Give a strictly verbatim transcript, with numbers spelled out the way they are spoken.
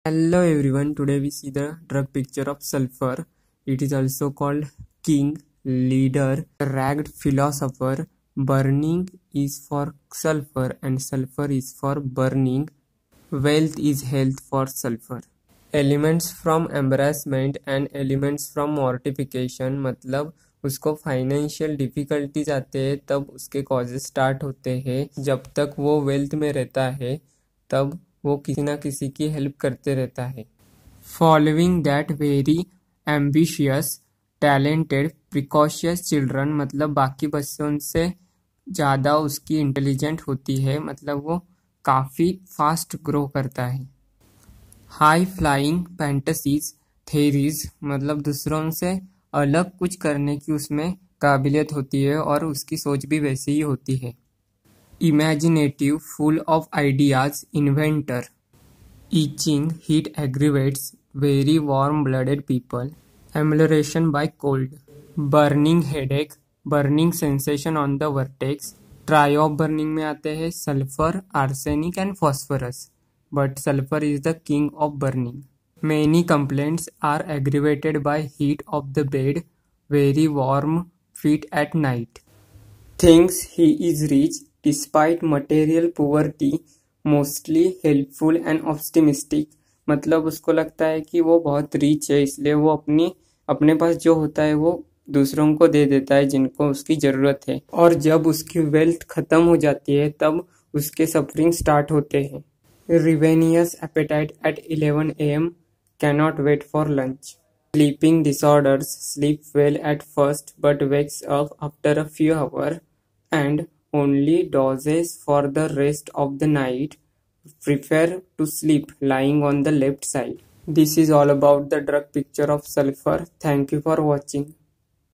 Hello everyone, today we see the drug picture of sulfur. It is also called king, leader, ragged philosopher. Burning is for sulfur and sulfur is for burning. Wealth is health for sulfur. Elements from embarrassment and elements from mortification, मतलब उसको financial difficulties आते हैं तब उसके causes start होते हैं. जब तक वो वेल्थ में रहता है तब वो किसी ना किसी की हेल्प करते रहता है. Following that very ambitious talented precocious children, मतलब बाकी बच्चों से ज़्यादा उसकी इंटेलिजेंट होती है, मतलब वो काफ़ी फास्ट ग्रो करता है. हाई फ्लाइंग फैंटेसीज थेरीज, मतलब दूसरों से अलग कुछ करने की उसमें काबिलियत होती है और उसकी सोच भी वैसी ही होती है. Imaginative, full of ideas, inventor. Itching heat aggravates very warm blooded people. Amelioration by cold. Burning headache, burning sensation on the vertex. Trio of burning में आते हैं sulphur, arsenic and phosphorus, but sulfur is the king of burning. Many complaints are aggravated by heat of the bed, very warm feet at night. Thinks he is rich despite material poverty, mostly helpful and optimistic. मतलब उसको लगता है कि वो बहुत rich है, इसलिए वो अपनी अपने पास जो होता है वो दूसरों को दे देता है जिनको उसकी ज़रूरत है, और जब उसकी वेल्थ ख़त्म हो जाती है तब उसके सफरिंग स्टार्ट होते हैं. Ravenous appetite at eleven a m cannot wait for lunch. Sleeping disorders, sleep well at first but wakes up after a few hours and only dozes for the rest of the night. Prefer to sleep lying on the left side. This is all about the drug picture of sulfur. Thank you for watching.